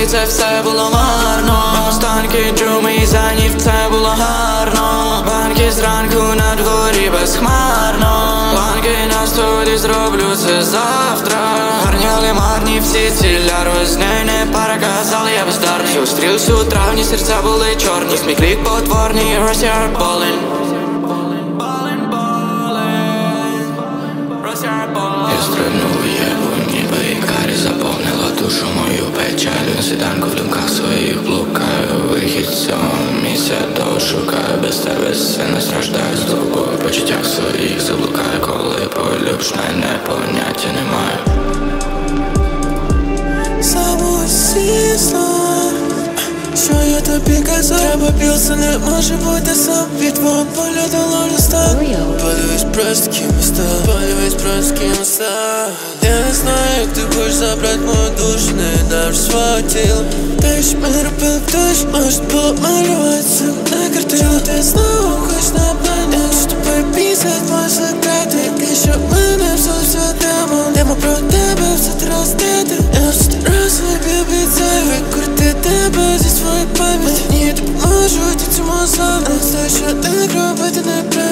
і це все було марно. Останки джуми і занів, це було гарно. Банки зранку на дворі безхмарно. Банки на столі, зроблю це завтра. Гарні, але марні всі ціля розняй не переказали, я бездарний. Зустрівся у травні, серця були чорні. Мій клік потворний, Russia ballin'. Я стрибнув у єбу, ніби ікарі заповнила душу мою печалю. На світанку в думках своїх блукаю, вихід з цього місця дошукаю. Без тебе сильно страждаю, з тобою в почуттях своїх заблукаю. Коли полюбиш мене, поняття не маю. Забудь всі слова, що я тобі казав. Треба більше, не може бути сам. Від твого погляду ловлю стан. Подивись просто ким я став, подивись просто ким я став. Я не знаю, як ти хочеш забрати мою душу, не дав свого тіла. Те, що ми робили в душі, може було малюватися на картину. Ти знову хочеш на мене, що тобою пісять мої секрети. Який, щоб мене все тему. Тема про тебе все тростити. Я все раз собі обіцяю викрити тебе зі своєї пам'яті. Ні, допоможуть у цьому сам. Але все, що ти робити не треба.